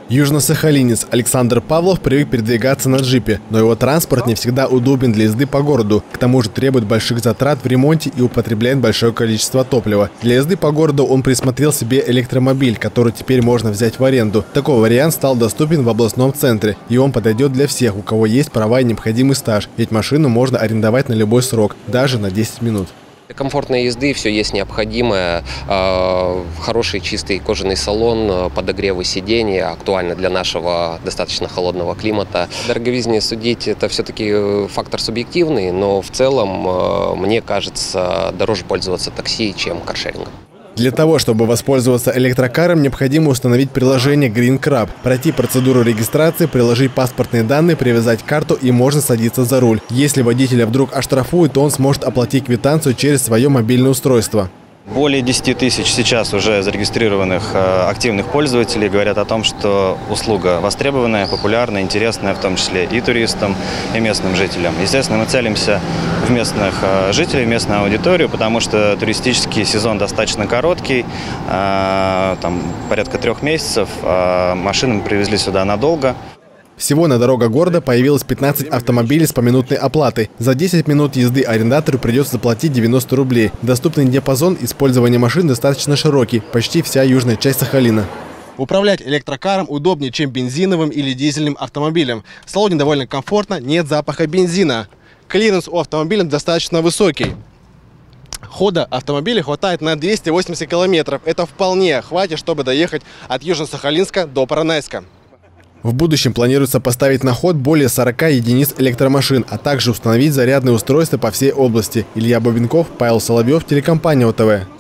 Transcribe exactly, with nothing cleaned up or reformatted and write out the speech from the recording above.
Южно-сахалинец Александр Павлов привык передвигаться на джипе, но его транспорт не всегда удобен для езды по городу. К тому же требует больших затрат в ремонте и употребляет большое количество топлива. Для езды по городу он присмотрел себе электромобиль, который теперь можно взять в аренду. Такой вариант стал доступен в областном центре, и он подойдет для всех, у кого есть права и необходимый стаж, ведь машину можно арендовать на любой срок, даже на десять минут. Для комфортной езды все есть необходимое. Хороший чистый кожаный салон, подогревы сиденья, актуально для нашего достаточно холодного климата. Дороговизне судить — это все-таки фактор субъективный, но в целом, мне кажется, дороже пользоваться такси, чем каршерингом. Для того, чтобы воспользоваться электрокаром, необходимо установить приложение GreenCrab, пройти процедуру регистрации, приложить паспортные данные, привязать карту и можно садиться за руль. Если водителя вдруг оштрафуют, то он сможет оплатить квитанцию через свое мобильное устройство. Более десяти тысяч сейчас уже зарегистрированных активных пользователей говорят о том, что услуга востребованная, популярная, интересная, в том числе и туристам, и местным жителям. Естественно, мы целимся в местных жителей, в местную аудиторию, потому что туристический сезон достаточно короткий, там порядка трех месяцев, машины мы привезли сюда надолго. Всего на дорогах города появилось пятнадцать автомобилей с поминутной оплатой. За десять минут езды арендатору придется заплатить девяносто рублей. Доступный диапазон использования машин достаточно широкий, почти вся южная часть Сахалина. Управлять электрокаром удобнее, чем бензиновым или дизельным автомобилем. В салоне довольно комфортно, нет запаха бензина. Клиренс у автомобиля достаточно высокий. Хода автомобиля хватает на двести восемьдесят километров. Это вполне хватит, чтобы доехать от Южно-Сахалинска до Поронайска. В будущем планируется поставить на ход более сорока единиц электромашин, а также установить зарядные устройства по всей области. Илья Бабенков, Павел Соловьев, телекомпания ОТВ.